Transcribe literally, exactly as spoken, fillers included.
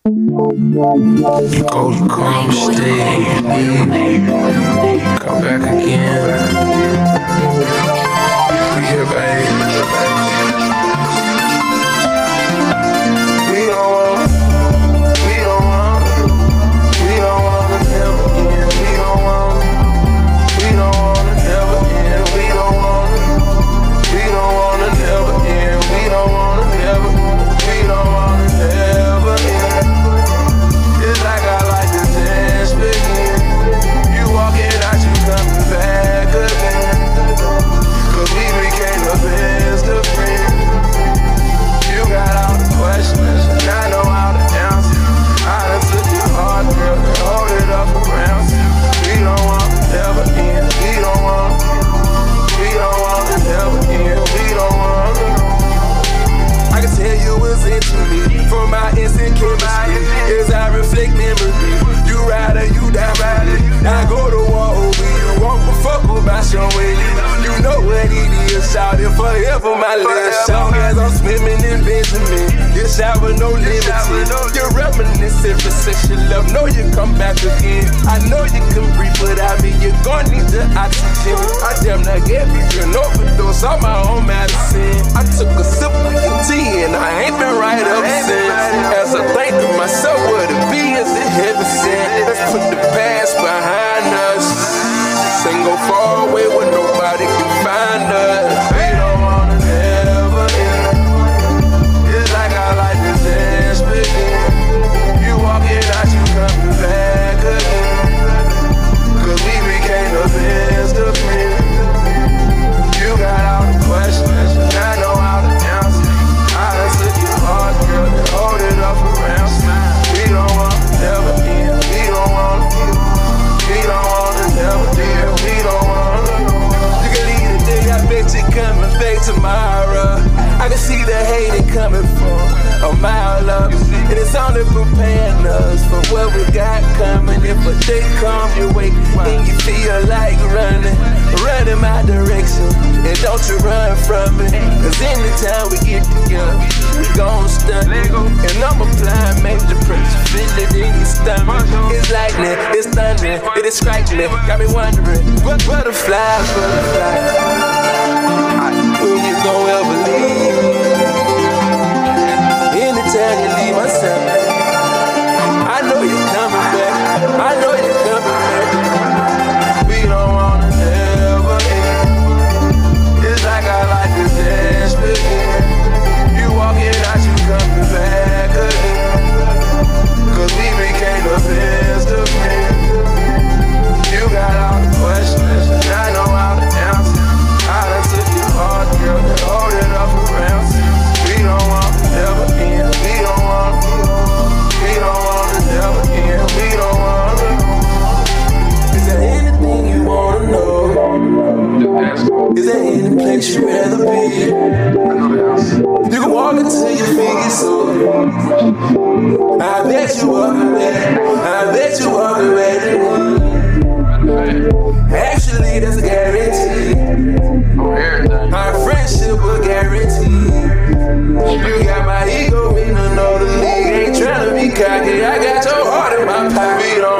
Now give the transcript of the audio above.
Go come stay, come back again. We here, baby. Shouting forever, my last song as I'm swimming in Benjamin. You shower no limit. You're reminiscent for sexual love. Know you come back again. I know you can breathe without me. You're gonna need the oxygen. I damn near gave you an overdose on my own medicine. I took a sip of your tea and I ain't been right up since. As I think to myself, what it be is it heaven sent. Let's put the past behind us and go far away where nobody can find us. Tomorrow, I can see the hate coming from a mile up, and it's only preparing us for what we got coming. If a day come your way and you feel like running, run in my direction, and don't you run from it. Cause anytime we get together, we gon' stun, and I'm applying major pressure, feel it in your stomach. It's lightning, it's thunder, it is striking, got me wondering, what butterfly, butterfly. When you gon' ever leave? Anytime you leave my side, I know you're coming back. I know you're coming back. We don't wanna ever end. It's like I like to dance again. You walking out, you coming back again. Cause we became the best of friends. You got all the questions, and I know how to answer. I done took your heart, girl, and hold it up around. We don't want to never end. We don't want to. We don't want to never end. We don't want to. Is there anything you want to know? Is there any place you'd rather be? You can walk until your feet get sore. I bet you walking back. I bet you walking back. Actually, that's a guarantee. Our friendship will guarantee. You got my ego in another league. Ain't tryna be cocky. I got your heart in my pocket.